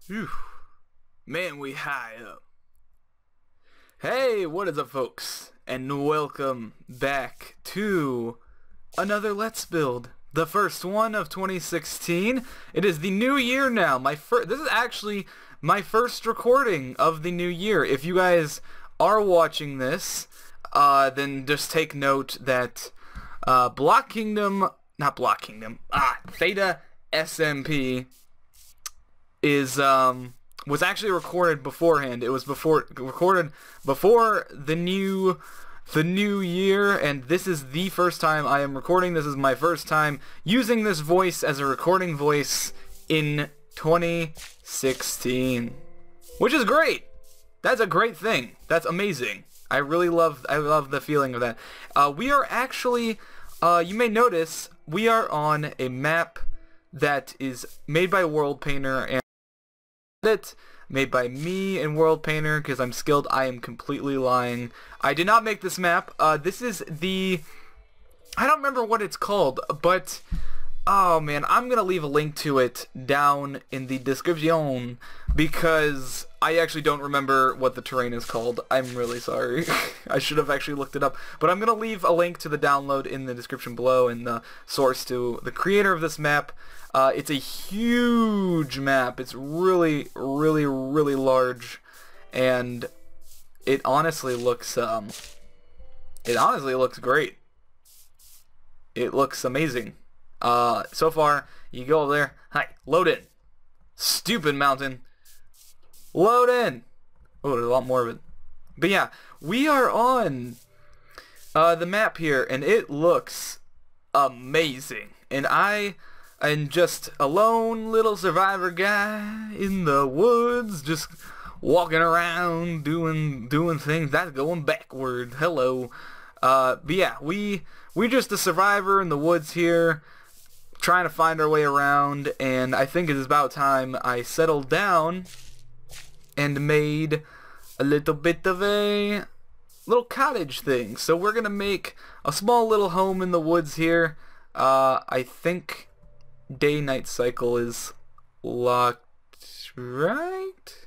Whew. Man, we high up. Hey, what is up, folks? And welcome back to another Let's Build. The first one of 2016. It is the new year now. This is actually my first recording of the new year. If you guys are watching this, then just take note that Theta SMP was actually recorded beforehand. It was recorded before the new year, and this is the first time I am recording. This is my first time using this voice as a recording voice in 2016, which is great. That's a great thing. That's amazing. I love the feeling of that. We are actually, you may notice, we are on a map that is made by World Painter and made by me and World Painter because I'm skilled. I am completely lying. I did not make this map. This is the, I don't remember what it's called, but oh man, I'm gonna leave a link to it down in the description because I actually don't remember what the terrain is called. I'm really sorry. I should have actually looked it up, but I'm gonna leave a link to the download in the description below and the source to the creator of this map. It's a huge map. It's really large, and it honestly looks great. It looks amazing. So far, you go over there. Hi, load in. Stupid mountain. Load in. Oh, there's a lot more of it. But yeah, we are on the map here, and it looks amazing. And I'm just a lone little survivor guy in the woods, just walking around doing things. That's going backward. Hello. But yeah, we just a survivor in the woods here, trying to find our way around, and I think it is about time I settled down and made a little bit of a little cottage thing. So we're gonna make a small little home in the woods here. I think day-night cycle is locked, right?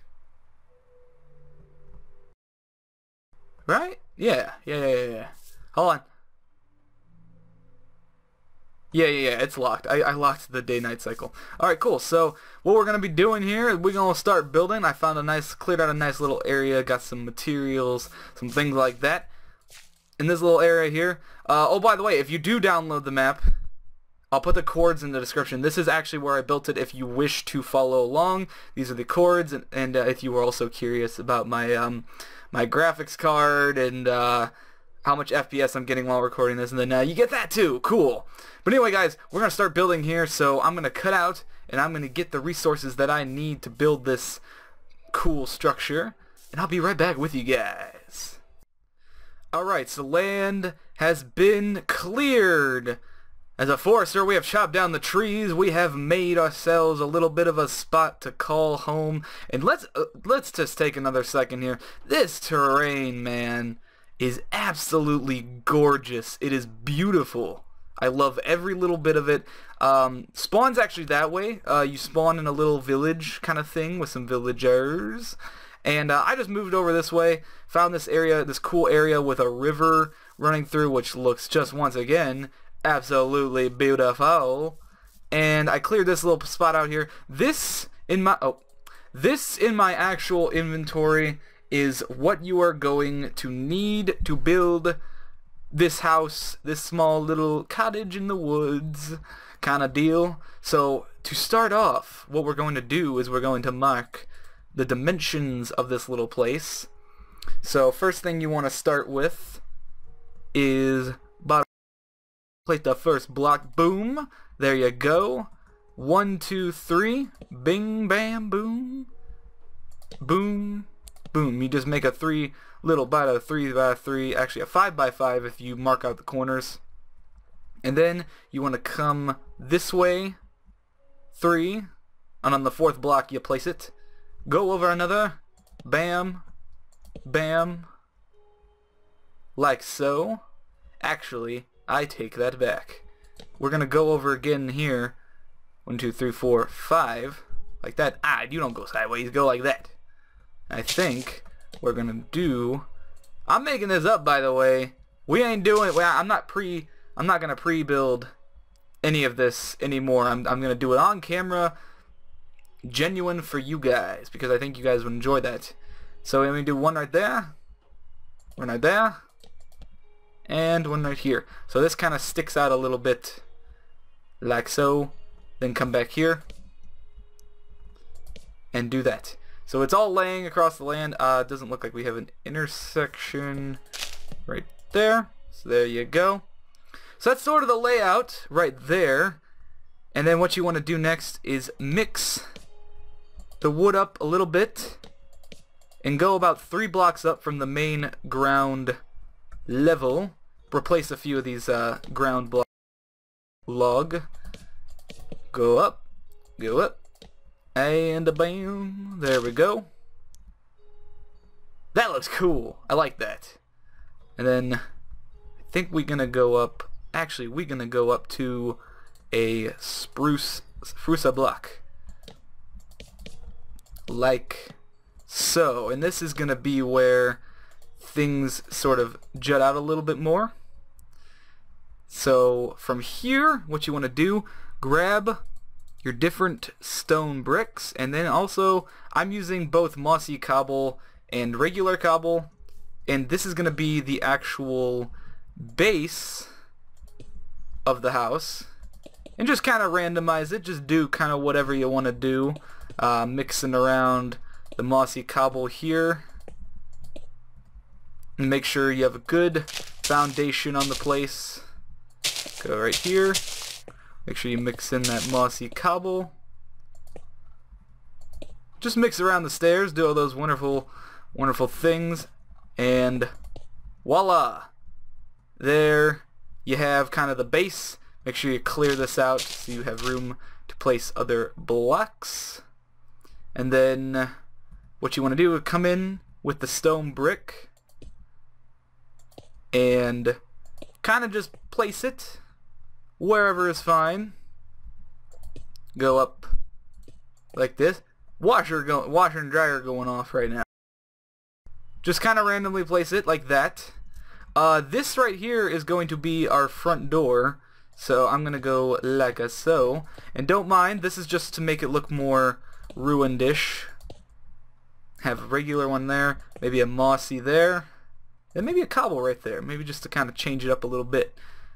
Right? Yeah. Hold on. Yeah, it's locked. I locked the day-night cycle. Alright, cool. So, what we're going to be doing here is we're going to start building. I found cleared out a nice little area, got some materials, some things like that in this little area here. Oh, by the way, if you do download the map, I'll put the coords in the description. This is actually where I built it if you wish to follow along. These are the coords, and if you were also curious about my my graphics card and how much FPS I'm getting while recording this, and then you get that too. Cool. But anyway, guys, we're going to start building here, so I'm going to cut out, and I'm going to get the resources that I need to build this cool structure, and I'll be right back with you guys. Alright, so land has been cleared. As a forester, we have chopped down the trees. We have made ourselves a little bit of a spot to call home. And let's just take another second here. This terrain, man, is absolutely gorgeous. It is beautiful. I love every little bit of it. Spawn's actually that way. You spawn in a little village kind of thing with some villagers. And I just moved over this way. Found this area, this cool area with a river running through, which looks just once again absolutely beautiful. And I cleared this little spot out here. This in my actual inventory is what you are going to need to build this house, this small little cottage in the woods kind of deal. So to start off, what we're going to do is we're going to mark the dimensions of this little place. So first thing you want to start with is place the first block. Boom. There you go. 1, 2, 3. Bing, bam, boom. Boom, boom. You just make a 3 little by a 3 by 3, actually a 5 by 5 if you mark out the corners. And then you want to come this way. 3. And on the 4th block you place it. Go over another. Bam. Bam. Like so. Actually, I take that back. We're gonna go over again here. 1, 2, 3, 4, 5. like that. Ah, you don't go sideways, go like that. I think we're gonna do, I'm making this up, by the way. We ain't doing, well, I'm not gonna pre-build any of this anymore. I'm gonna do it on camera, genuine for you guys, because I think you guys would enjoy that. So let me do one right there, one right there, and one right here. So this kind of sticks out a little bit, like so. Then come back here and do that. So it's all laying across the land. It doesn't look like we have an intersection right there. So there you go. So that's sort of the layout right there. And then what you want to do next is mix the wood up a little bit and go about 3 blocks up from the main ground level. Replace a few of these ground blocks. Log. Go up. Go up. And bam. There we go. That looks cool. I like that. And then I think we're gonna go up. Actually, we're gonna go up to a spruce block, like so. And this is gonna be where things sort of jut out a little bit more. So from here, what you want to do, grab your different stone bricks, and then also I'm using both mossy cobble and regular cobble, and this is going to be the actual base of the house. And just kind of randomize it, just do kind of whatever you want to do, mixing around the mossy cobble here, and make sure you have a good foundation on the place. Go right here. Make sure you mix in that mossy cobble. Just mix around the stairs, do all those wonderful, wonderful things, and voila! There you have kind of the base. Make sure you clear this out so you have room to place other blocks. And then what you want to do is come in with the stone brick and kind of just place it wherever is fine. Go up like this. Washer and dryer going off right now. Just kind of randomly place it like that. This right here is going to be our front door. So I'm gonna go like so. And don't mind, this is just to make it look more ruined-ish. Have a regular one there, maybe a mossy there, and maybe a cobble right there. Maybe just to kind of change it up a little bit.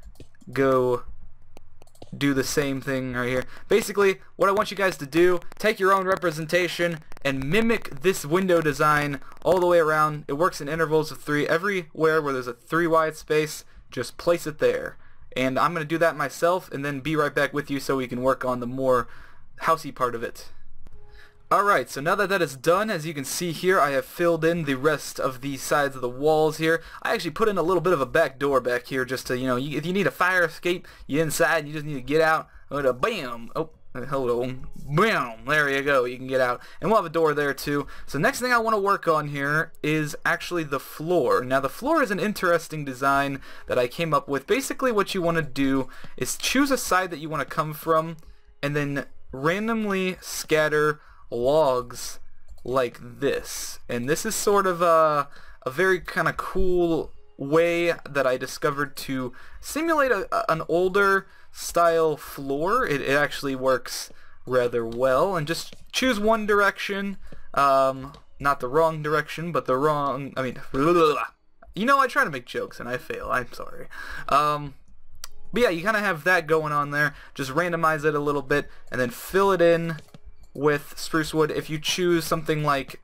Go do the same thing right here. Basically, what I want you guys to do, take your own representation and mimic this window design all the way around. It works in intervals of 3. Everywhere where there's a 3 wide space, just place it there. And I'm going to do that myself and then be right back with you so we can work on the more housey part of it. Alright, so now that that is done, as you can see here, I have filled in the rest of the sides of the walls here. I actually put in a little bit of a back door back here just to, you know, if you need a fire escape, you're inside, you just need to get out. Bam! Oh, hold on. Bam! There you go, you can get out. And we'll have a door there too. So next thing I want to work on here is actually the floor. Now the floor is an interesting design that I came up with. Basically what you want to do is choose a side that you want to come from and then randomly scatter logs like this. And this is sort of a very kind of cool way that I discovered to simulate an older style floor. It actually works rather well. And just choose one direction, not the wrong direction, but the wrong, I mean, you know, I try to make jokes and I fail, I'm sorry. But yeah, you kind of have that going on there. Just randomize it a little bit and then fill it in with spruce wood. If you choose something like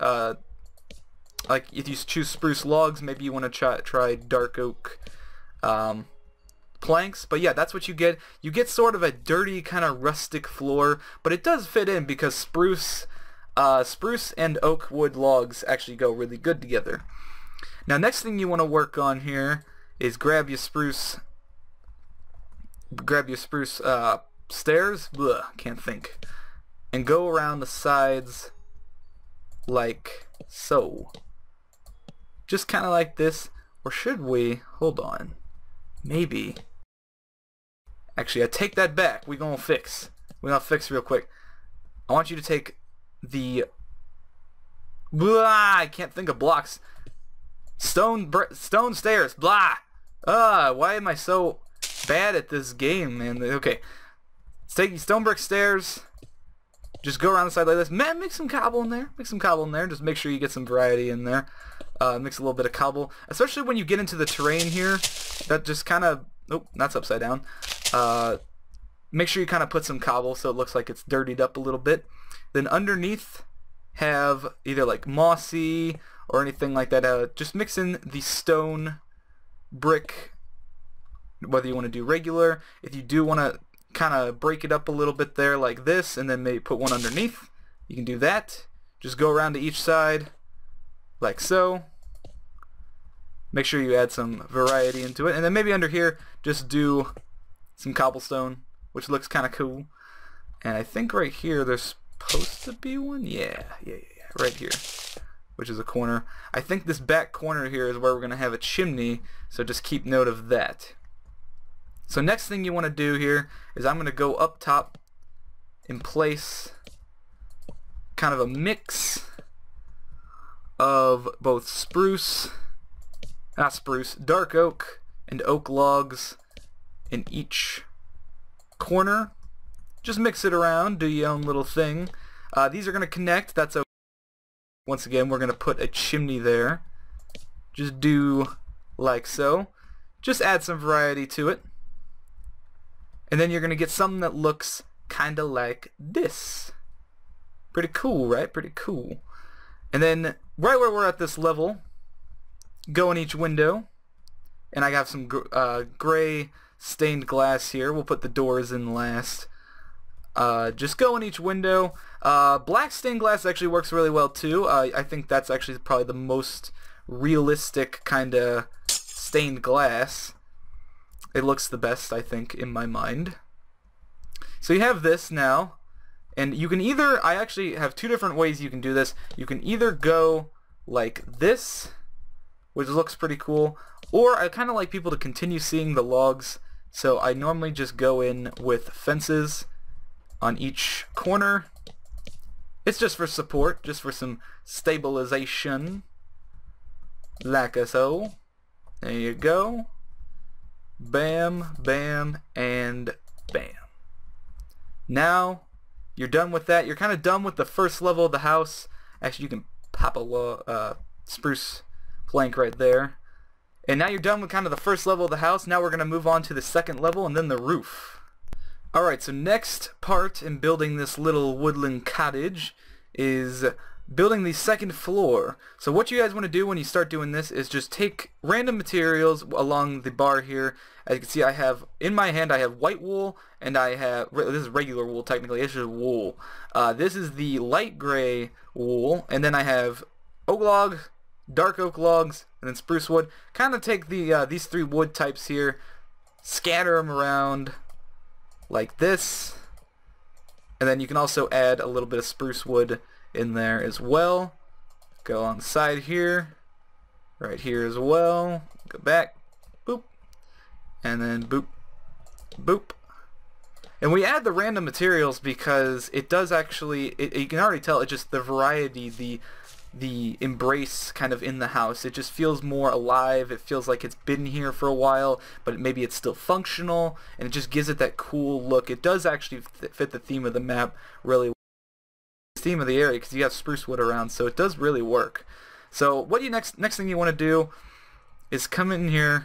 if you choose spruce logs, maybe you want to try dark oak planks. But yeah, that's what you get. You get sort of a dirty kind of rustic floor, but it does fit in because spruce and oak wood logs actually go really good together. Now next thing you want to work on here is grab your spruce stairs. Ugh, can't think. And go around the sides like so. Just kind of like this. Or should we? Hold on. Maybe. Actually, I take that back. We're gonna fix. We're gonna fix real quick. I want you to take the blah, I can't think of blocks. Stone stairs. Blah. Why am I so bad at this game, man? Okay. Take these stone brick stairs. Just go around the side like this. Man, make some cobble in there. Make some cobble in there. Just make sure you get some variety in there. Mix a little bit of cobble. Especially when you get into the terrain here. That just kind of... Oh, that's upside down. Make sure you kind of put some cobble so it looks like it's dirtied up a little bit. Then underneath have either like mossy or anything like that. Just mix in the stone brick, whether you want to do regular. If you do want to kind of break it up a little bit there like this and then maybe put one underneath, you can do that. Just go around to each side like so. Make sure you add some variety into it, and then maybe under here just do some cobblestone, which looks kind of cool. And I think right here there's supposed to be one. Yeah, right here, which is a corner. I think this back corner here is where we're gonna have a chimney, so just keep note of that. So next thing you want to do here is I'm gonna go up top and place kind of a mix of both dark oak and oak logs in each corner. Just mix it around, do your own little thing. These are going to connect, that's okay. Once again, we're going to put a chimney there. Just do like so. Just add some variety to it. And then you're going to get something that looks kind of like this. Pretty cool, right? Pretty cool. And then, right where we're at this level, go in each window. And I have some gray stained glass here. We'll put the doors in last. Just go in each window. Black stained glass actually works really well too. I think that's actually probably the most realistic kind of stained glass. It looks the best, I think, in my mind. So you have this now, and you can either, I actually have two different ways you can do this. You can either go like this, which looks pretty cool, or I kind of like people to continue seeing the logs, so I normally just go in with fences on each corner. It's just for support, just for some stabilization, like so. There you go. Bam, bam, and bam. Now you're done with that. You're kind of done with the first level of the house. Actually, you can pop a spruce plank right there. And now you're done with kind of the first level of the house. Now we're going to move on to the second level and then the roof. Alright, so next part in building this little woodland cottage is building the second floor. So what you guys want to do when you start doing this is just take random materials along the bar here. As you can see, I have, in my hand, I have white wool, and I have, this is regular wool technically, it's just wool. This is the light gray wool, and then I have oak log, dark oak logs, and then spruce wood. Kind of take the these three wood types here, scatter them around like this, and then you can also add a little bit of spruce wood in there as well. Go on the side here, right here as well, go back, boop, and then boop, boop. And we add the random materials because it does actually, you can already tell, it's just the variety, the embrace kind of in the house. It just feels more alive. It feels like it's been here for a while, but maybe it's still functional, and it just gives it that cool look. It does actually fit the theme of the map really well. Theme of the area, because you have spruce wood around, so it does really work. So what you next thing you want to do is come in here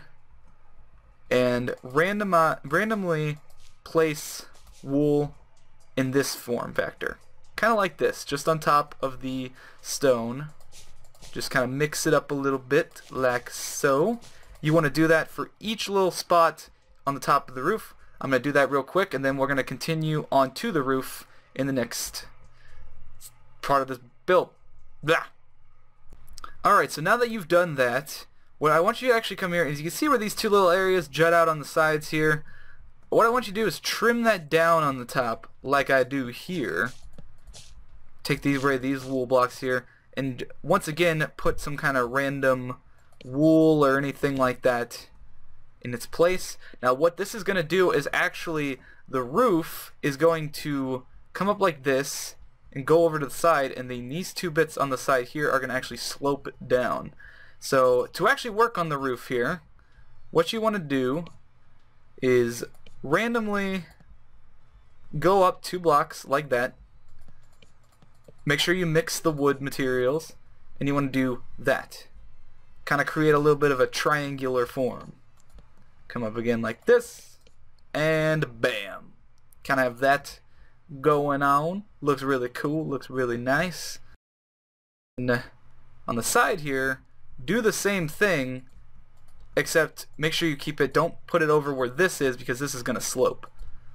and randomly place wool in this form factor, kind of like this, just on top of the stone. Just kind of mix it up a little bit like so. You want to do that for each little spot on the top of the roof. I'm going to do that real quick, and then we're going to continue on to the roof in the next part of this build. Blah. Alright, so now that you've done that, what I want you to actually come here is, you can see where these two little areas jut out on the sides here. What I want you to do is trim that down on the top like I do here. Take these wool blocks here, and once again put some kind of random wool or anything like that in its place. Now what this is going to do is actually the roof is going to come up like this, and go over to the side, and then these two bits on the side here are going to actually slope it down. So to actually work on the roof here, what you want to do is randomly go up 2 blocks like that. Make sure you mix the wood materials, and you want to do that. Kind of create a little bit of a triangular form. Come up again like this, and bam. Kind of have that going on. Looks really cool, looks really nice. And on the side here, do the same thing, except make sure you keep it, don't put it over where this is, because this is going to slope.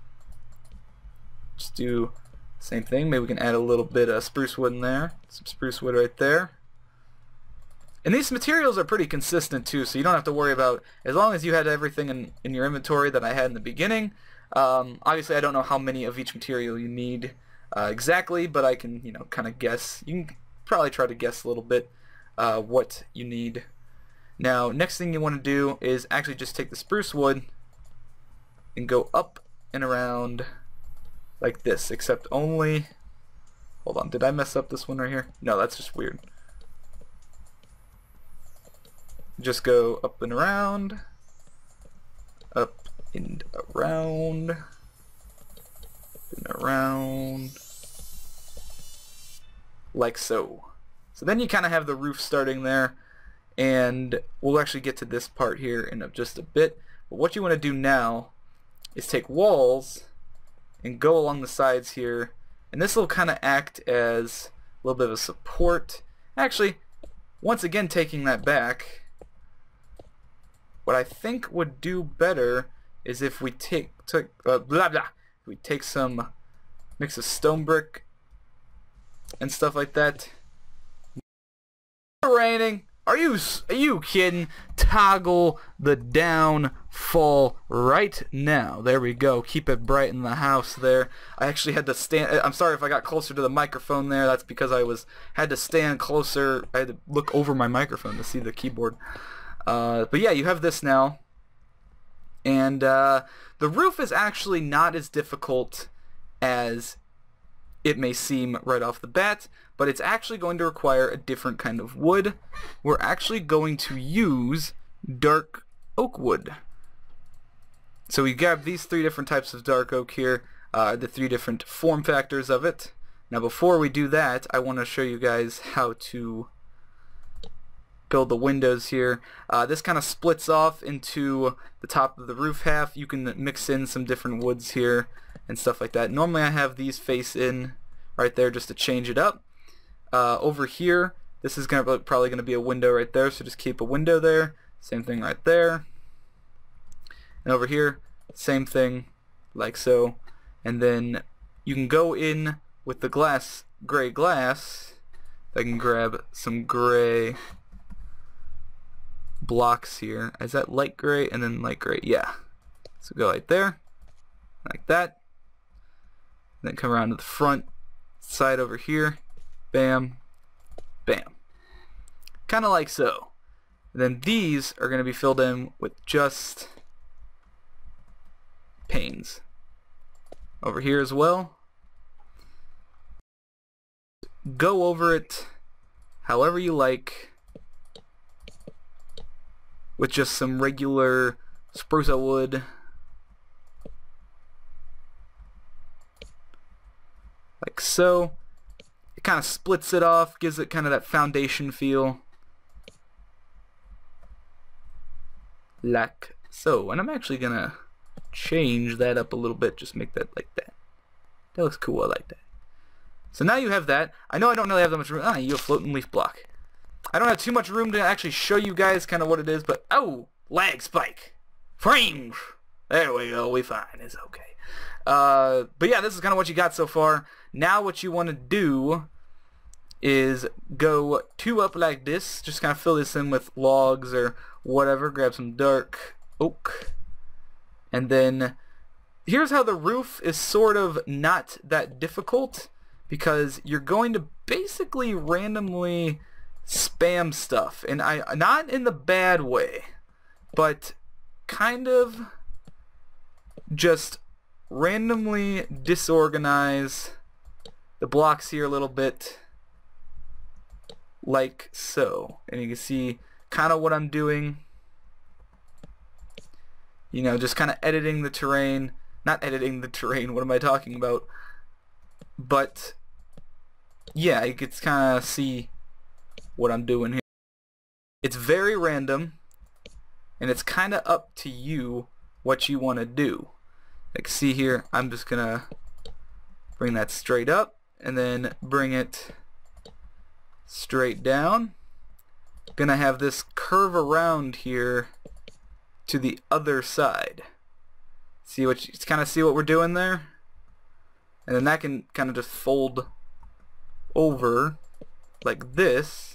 Just do the same thing. Maybe we can add a little bit of spruce wood in there. Some spruce wood right there. And these materials are pretty consistent too, so you don't have to worry about, as long as you had everything in your inventory that I had in the beginning. Obviously I don't know how many of each material you need exactly, but I can, you know, kind of guess. You can probably try to guess a little bit what you need. Now, next thing you want to do is actually just take the spruce wood and go up and around like this, except only, hold on, did I mess up this one right here? No, that's just weird. Just go up and around, up and around, like so. So then you kind of have the roof starting there, and we'll actually get to this part here in just a bit. But what you want to do now is take walls and go along the sides here, and this will kind of act as a little bit of a support. Actually, once again taking that back, what I think would do better is if we take some mix of stone brick and stuff like that. It's raining. Are you kidding? Toggle the downfall right now. There we go. Keep it bright in the house there. I actually had to stand. I'm sorry if I got closer to the microphone there. That's because I had to stand closer. I had to look over my microphone to see the keyboard. But yeah, you have this now, and the roof is actually not as difficult as it may seem right off the bat, but it's actually going to require a different kind of wood. We're actually going to use dark oak wood. So we grab these 3 different types of dark oak here, the 3 different form factors of it. Now before we do that, I want to show you guys how to build the windows here. This kind of splits off into the top of the roof half. You can mix in some different woods here and stuff like that. Normally I have these face in right there just to change it up. Over here, this is probably going to be a window right there, so just keep a window there. Same thing right there. And over here, same thing, like so. And then you can go in with the gray glass. I can grab some gray blocks here. Is that light gray and then light gray? Yeah. So go right there, like that. Then come around to the front side over here. Bam, bam. Kind of like so. And then these are going to be filled in with just panes. Over here as well. Go over it however you like, with just some regular spruce wood. Like so. It kind of splits it off, gives it kind of that foundation feel. Like so. And I'm actually going to change that up a little bit, just make that like that. That looks cool, I like that. So now you have that. I know I don't really have that much room. You have a floating leaf block. I don't have too much room to actually show you guys kind of what it is, but oh, lag spike. Frames. There we go, we fine, it's okay. But yeah, this is kind of what you got so far. Now what you want to do is go 2 up like this. Just kind of fill this in with logs or whatever. Grab some dark oak. And then here's how the roof is sort of not that difficult, because you're going to basically randomly spam stuff, and not in the bad way, but kind of just randomly disorganize the blocks here a little bit like so. And you can see kind of what I'm doing. You know, just kind of editing the terrain. Not editing the terrain, what am I talking about? But yeah, you can kind of see what I'm doing here. It's very random, and it's kind of up to you what you want to do. Like, see here, I'm just gonna bring that straight up and then bring it straight down. Gonna have this curve around here to the other side. See what you kind of see what we're doing there? And then that can kind of just fold over like this.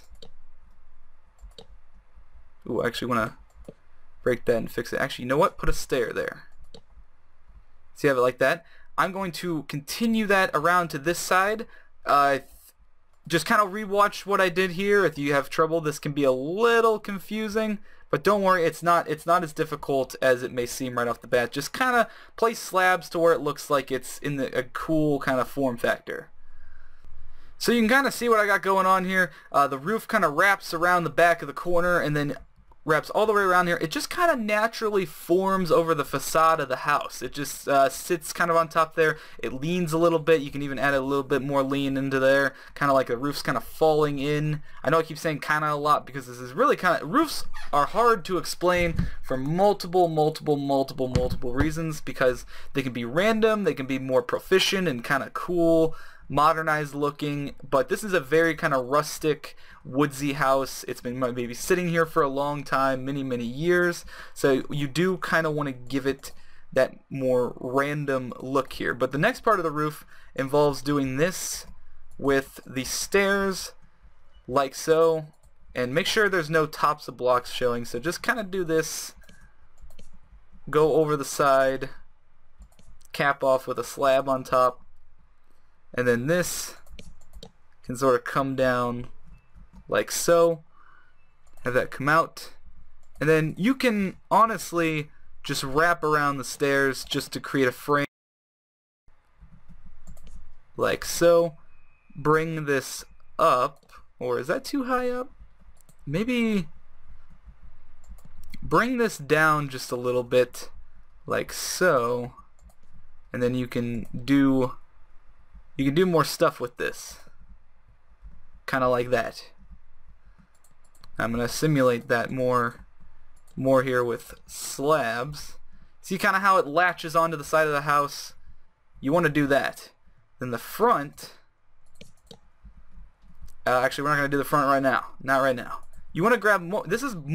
Ooh, I actually want to break that and fix it. Actually, you know what? Put a stair there. See, have it like that. I'm going to continue that around to this side. Just kind of rewatch what I did here. If you have trouble, this can be a little confusing, but don't worry, it's not as difficult as it may seem right off the bat. Just kind of place slabs to where it looks like it's in a cool kind of form factor. So you can kind of see what I got going on here. The roof kind of wraps around the back of the corner and then wraps all the way around here. It just kind of naturally forms over the facade of the house. It just sits kind of on top there. It leans a little bit. You can even add a little bit more lean into there, kind of like the roof's kind of falling in. I know I keep saying kind of a lot because this is really kind of, roofs are hard to explain for multiple reasons, because they can be random, they can be more proficient and kind of cool, modernized looking, but this is a very kind of rustic, woodsy house. It's been maybe sitting here for a long time, many years, so you do kind of want to give it that more random look here. But the next part of the roof involves doing this with the stairs like so, and make sure there's no tops of blocks showing, so just kind of do this, go over the side, cap off with a slab on top, and then this can sort of come down like so, have that come out, and then you can honestly just wrap around the stairs just to create a frame like so. Bring this up, or is that too high up? Maybe bring this down just a little bit like so, and then you can do more stuff with this, kind of like that. I'm gonna simulate that more here with slabs. See kind of how it latches onto the side of the house? You want to do that. Then the front, actually we're not gonna do the front right now. Not right now. You want to grab more. This is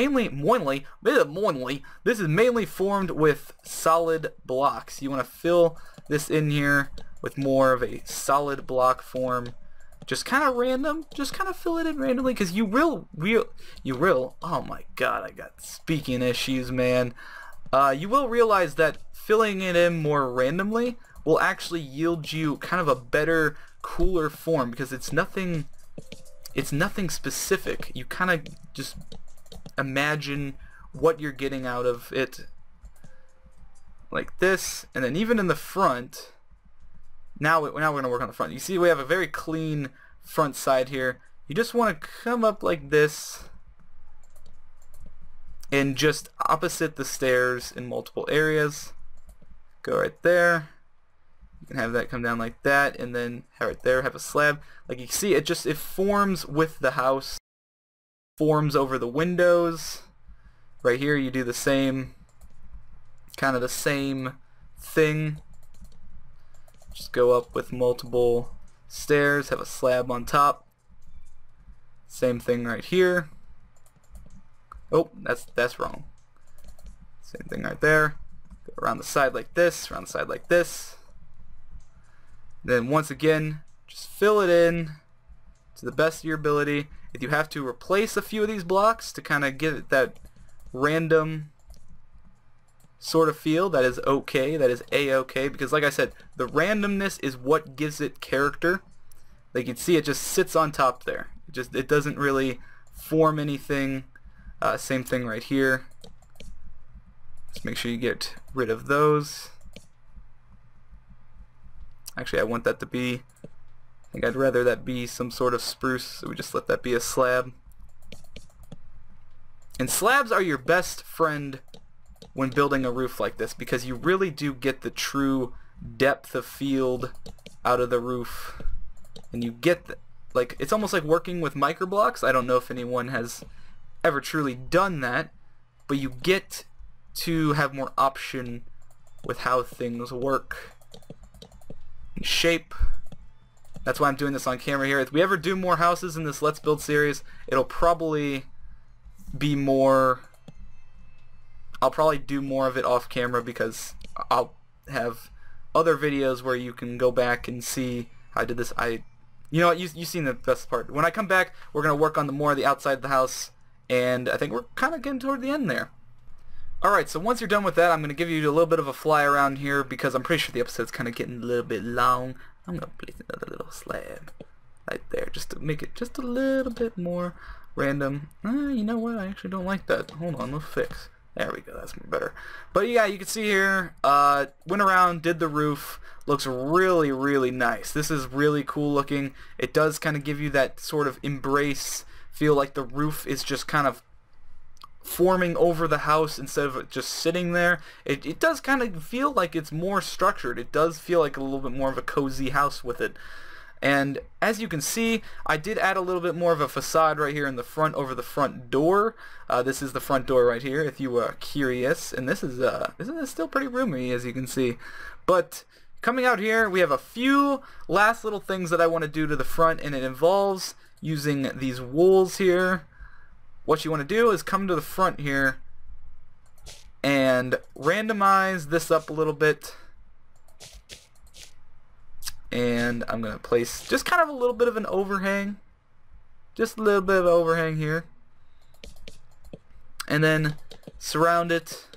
this is mainly formed with solid blocks. You want to fill this in here with more of a solid block form. Just kind of random, just kind of fill it in randomly, because you will, oh my god, I got speaking issues, man. You will realize that filling it in more randomly will actually yield you kind of a better, cooler form, because it's nothing specific. You kind of just imagine what you're getting out of it like this, and then even in the front, now we're going to work on the front. You see we have a very clean front side here. You just want to come up like this and just opposite the stairs in multiple areas. Go right there. You can have that come down like that, and then right there have a slab. Like you see, it forms with the house, forms over the windows. Right here you do the same, kind of the same thing. Just go up with multiple stairs, have a slab on top. Same thing right here. Oh, that's wrong. Same thing right there. Go around the side like this, around the side like this. Then once again, just fill it in to the best of your ability. If you have to replace a few of these blocks to kind of give it that random sort of feel, that is okay, that is a-okay, because like I said, the randomness is what gives it character. Like you can see, it just sits on top there. It doesn't really form anything. Same thing right here. Just make sure you get rid of those. Actually, I want that to be think I'd rather that be some sort of spruce, so we just let that be a slab. And slabs are your best friend when building a roof like this, because you really do get the true depth of field out of the roof. And you get like, it's almost like working with microblocks. I don't know if anyone has ever truly done that, but you get to have more option with how things work and shape. That's why I'm doing this on camera here. If we ever do more houses in this Let's Build series, it'll probably be more, I'll probably do more of it off camera, because I'll have other videos where you can go back and see how I did this. You know what, you've seen the best part. When I come back, we're going to work on the more of the outside of the house, and I think we're kind of getting toward the end there. Alright, so once you're done with that, I'm going to give you a little bit of a fly around here, because I'm pretty sure the episode's kind of getting a little bit long. I'm going to place another little slab right there, just to make it just a little bit more random. You know what, I actually don't like that. Hold on, let's fix. There we go, that's better. But yeah, you can see here, went around, did the roof. Looks really, really nice. This is really cool looking. It does kind of give you that sort of embrace, feel like the roof is just kind of forming over the house instead of just sitting there. It does kind of feel like it's more structured. It does feel like a little bit more of a cozy house with it. And as you can see, I did add a little bit more of a facade right here in the front over the front door. This is the front door right here, if you were curious. And this is still pretty roomy, as you can see. But coming out here, we have a few last little things that I want to do to the front, and it involves using these wools here. What you want to do is come to the front here and randomize this up a little bit. And I'm going to place just kind of a little bit of an overhang. Just a little bit of overhang here. And then surround it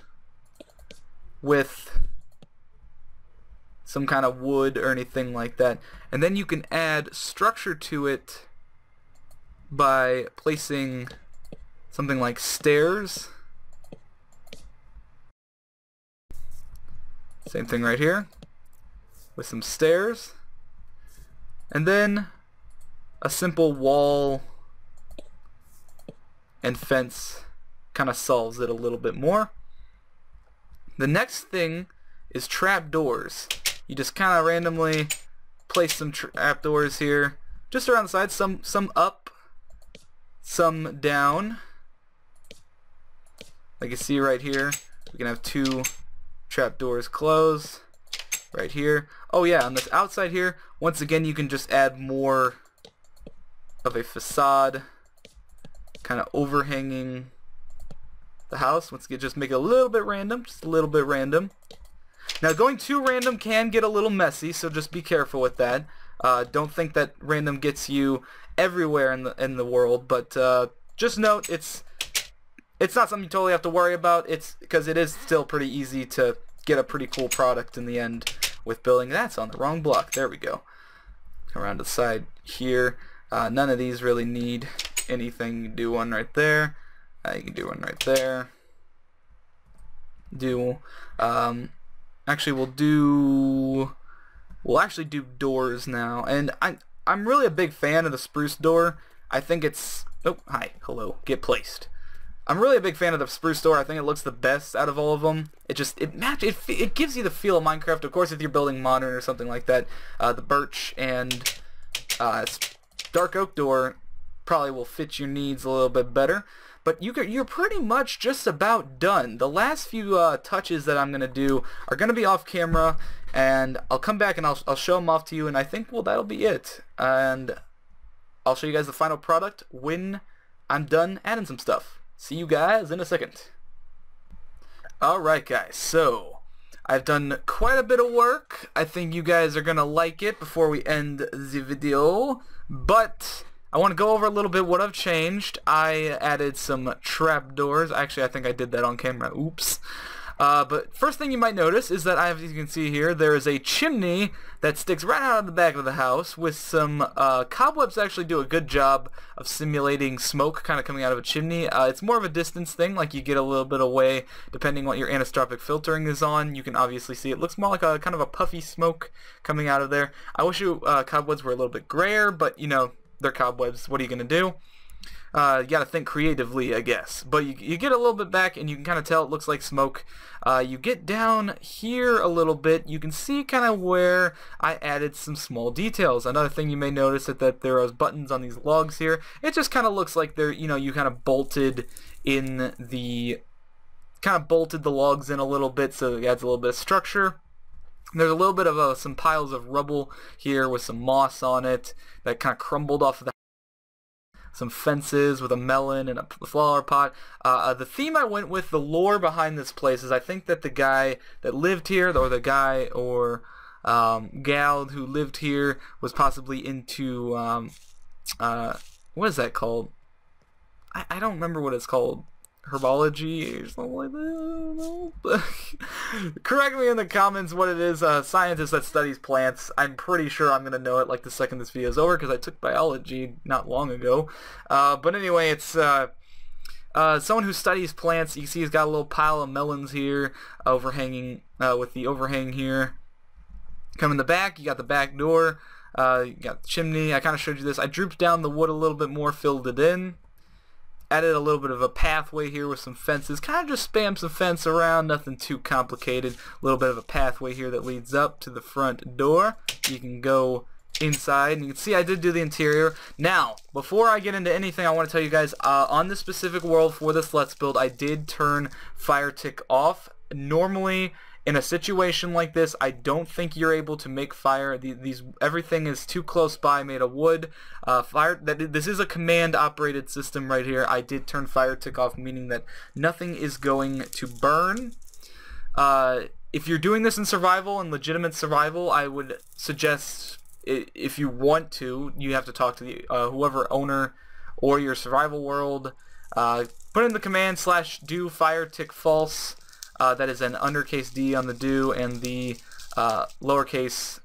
with some kind of wood or anything like that. And then you can add structure to it by placing something like stairs. Same thing right here with some stairs. And then a simple wall and fence kind of solves it a little bit more. The next thing is trap doors. You just kind of randomly place some trap doors here, just around the side, some up, some down. Like you see right here, we can have two trap doors closed right here. Oh yeah, on this outside here, once again you can just add more of a facade, kind of overhanging the house. Once again, just make it a little bit random, just a little bit random. Now going too random can get a little messy, so just be careful with that. Don't think that random gets you everywhere in the world, but just note it's not something you totally have to worry about. It's because it is still pretty easy to get a pretty cool product in the end with building. That's on the wrong block. There we go. Around to the side here. None of these really need anything. You can do one right there. You can do one right there. Actually we'll actually do doors now, and I'm really a big fan of the spruce door. I think it's, oh hi, hello, get placed. I'm really a big fan of the spruce door. I think it looks the best out of all of them. It gives you the feel of Minecraft. Of course, if you're building modern or something like that, the birch and dark oak door probably will fit your needs a little bit better. But you're pretty much just about done. The last few touches that I'm going to do are going to be off camera, and I'll come back and I'll show them off to you, and I think, well, that'll be it. And I'll show you guys the final product when I'm done adding some stuff. See you guys in a second. Alright guys, so I've done quite a bit of work. I think you guys are going to like it before we end the video, but I want to go over a little bit what I've changed. I added some trapdoors. Actually, I think I did that on camera. Oops. But first thing you might notice is that, as you can see here, there is a chimney that sticks right out of the back of the house with some cobwebs that actually do a good job of simulating smoke kind of coming out of a chimney. It's more of a distance thing, like you get a little bit away depending what your anisotropic filtering is on. You can obviously see it looks more like a kind of a puffy smoke coming out of there. I wish cobwebs were a little bit grayer, but you know, they're cobwebs. What are you going to do? You gotta think creatively, I guess. But you get a little bit back and you can kind of tell it looks like smoke. You get down here a little bit, you can see kind of where I added some small details. Another thing you may notice is that there are buttons on these logs here. It just kind of looks like they're, you know, you kind of bolted the logs in a little bit, so it adds a little bit of structure. There's a little bit of some piles of rubble here with some moss on it that kind of crumbled off of the some fences with a melon and a flower pot. The theme I went with, the lore behind this place, is I think that the guy that lived here, or the guy or gal who lived here, was possibly into what is that called? I don't remember what it's called. Herbology or something like that. I don't know. Correct me in the comments what it is. A scientist that studies plants. I'm pretty sure I'm gonna know it like the second this video is over, because I took biology not long ago. But anyway, it's someone who studies plants. You can see he's got a little pile of melons here, overhanging with the overhang here. Come in the back, you got the back door. You got the chimney. I kind of showed you this. I drooped down the wood a little bit more, filled it in. Added a little bit of a pathway here with some fences. Kind of just spam some fence around, nothing too complicated. A little bit of a pathway here that leads up to the front door. You can go inside, and you can see I did do the interior. Now, before I get into anything, I want to tell you guys, on this specific world for this Let's Build, I did turn fire tick off. Normally, in a situation like this, I don't think you're able to make fire. Everything is too close by, made of wood. This is a command-operated system right here. I did turn fire tick off, meaning that nothing is going to burn. If you're doing this in survival, in legitimate survival, I would suggest, if you want to, you have to talk to the whoever owner or your survival world. Put in the command /do fire tick false. That is an undercase D on the do and the lowercase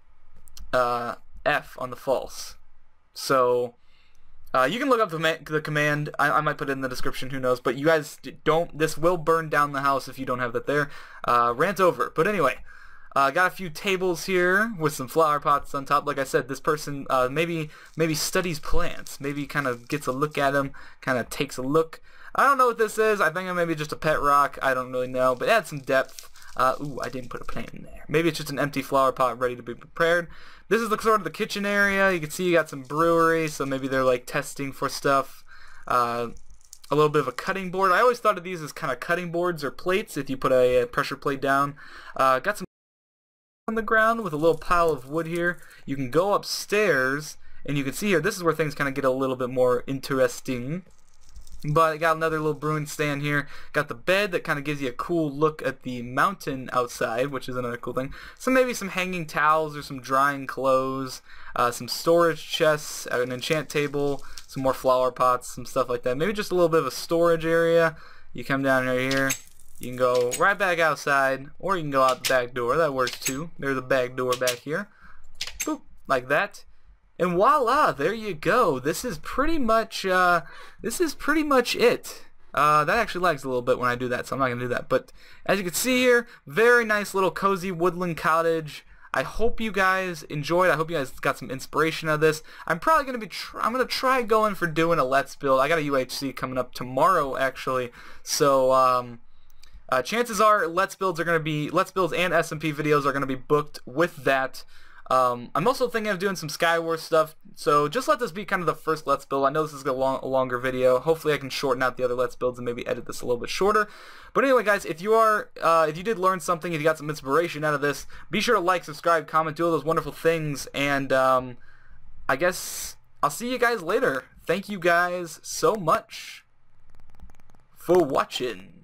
f on the false. So you can look up the command. I might put it in the description, who knows. But you guys don't. This will burn down the house if you don't have that there. Rant over. But anyway, got a few tables here with some flower pots on top. Like I said, this person maybe studies plants. Maybe kind of gets a look at them. Kind of takes a look. I don't know what this is. I think it may be just a pet rock. I don't really know, but add some depth. Ooh, I didn't put a plant in there. Maybe it's just an empty flower pot ready to be prepared. This is the sort of the kitchen area. You can see you got some brewery, so maybe they're like testing for stuff. A little bit of a cutting board. I always thought of these as kind of cutting boards or plates if you put a pressure plate down. Got some on the ground with a little pile of wood here. You can go upstairs, and you can see here, this is where things kind of get a little bit more interesting. But I got another little brewing stand here. Got the bed that kind of gives you a cool look at the mountain outside, which is another cool thing. So maybe some hanging towels or some drying clothes, some storage chests, an enchant table, some more flower pots, some stuff like that. Maybe just a little bit of a storage area. You come down right here. You can go right back outside, or you can go out the back door. That works too. There's a back door back here. Boop, like that. And voila, there you go. This is pretty much it. That actually lags a little bit when I do that, so I'm not going to do that. But as you can see here, very nice little cozy woodland cottage. I hope you guys enjoyed. I hope you guys got some inspiration out of this. I'm probably going to be I'm going to try going for doing a Let's Build. I got a UHC coming up tomorrow, actually. So chances are Let's Builds and SMP videos are going to be booked with that. I'm also thinking of doing some Skywars stuff, so just let this be kind of the first Let's Build. I know this is a longer video. Hopefully I can shorten out the other Let's Builds and maybe edit this a little bit shorter. But anyway, guys, if you did learn something, if you got some inspiration out of this, be sure to like, subscribe, comment, do all those wonderful things, and I guess I'll see you guys later. Thank you guys so much for watching.